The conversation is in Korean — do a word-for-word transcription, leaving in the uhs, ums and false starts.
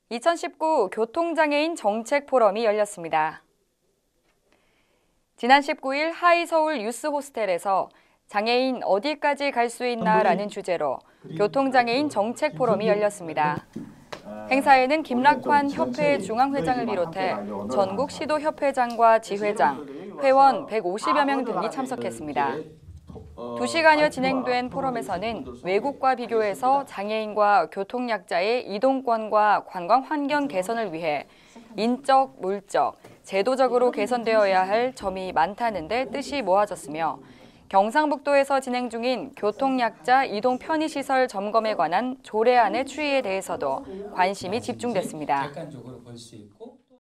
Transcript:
이천십구 교통장애인 정책 포럼이 열렸습니다. 지난 십구 일 하이서울 유스호스텔에서 장애인 어디까지 갈 수 있나라는 주제로 교통장애인 정책 포럼이 열렸습니다. 행사에는 김락환 협회 중앙회장을 비롯해 전국 시도협회장과 지회장, 회원 백오십여 명 등이 참석했습니다. 두 시간여 진행된 포럼에서는 외국과 비교해서 장애인과 교통약자의 이동권과 관광 환경 개선을 위해 인적, 물적, 제도적으로 개선되어야 할 점이 많다는 데 뜻이 모아졌으며 경상북도에서 진행 중인 교통약자 이동 편의시설 점검에 관한 조례안의 추이에 대해서도 관심이 집중됐습니다. 객관적으로 볼 수 있고